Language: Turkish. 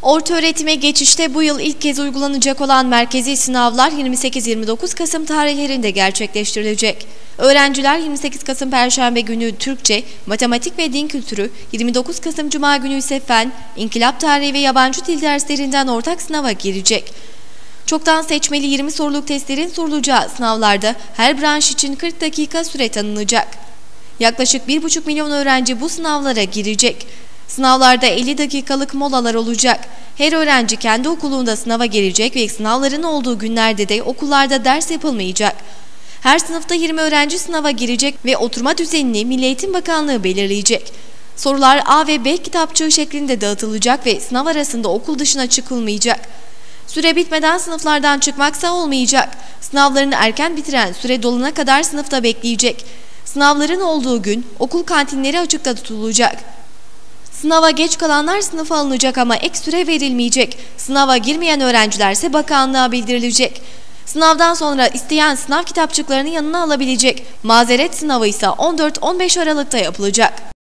Ortaöğretime geçişte bu yıl ilk kez uygulanacak olan merkezi sınavlar 28-29 Kasım tarihlerinde gerçekleştirilecek. Öğrenciler 28 Kasım Perşembe günü Türkçe, matematik ve din kültürü, 29 Kasım Cuma günü ise fen, inkılap tarihi ve yabancı dil derslerinden ortak sınava girecek. Çoktan seçmeli 20 soruluk testlerin sorulacağı sınavlarda her branş için 40 dakika süre tanınacak. Yaklaşık 1,5 milyon öğrenci bu sınavlara girecek. Sınavlarda 50 dakikalık molalar olacak. Her öğrenci kendi okulunda sınava girecek ve sınavların olduğu günlerde de okullarda ders yapılmayacak. Her sınıfta 20 öğrenci sınava girecek ve oturma düzenini Milli Eğitim Bakanlığı belirleyecek. Sorular A ve B kitapçığı şeklinde dağıtılacak ve sınav arasında okul dışına çıkılmayacak. Süre bitmeden sınıflardan çıkmaksa olmayacak. Sınavlarını erken bitiren süre dolana kadar sınıfta bekleyecek. Sınavların olduğu gün okul kantinleri açıkta tutulacak. Sınava geç kalanlar sınıfa alınacak ama ek süre verilmeyecek. Sınava girmeyen öğrencilerse bakanlığa bildirilecek. Sınavdan sonra isteyen sınav kitapçıklarını yanına alabilecek. Mazeret sınavı ise 14-15 Aralık'ta yapılacak.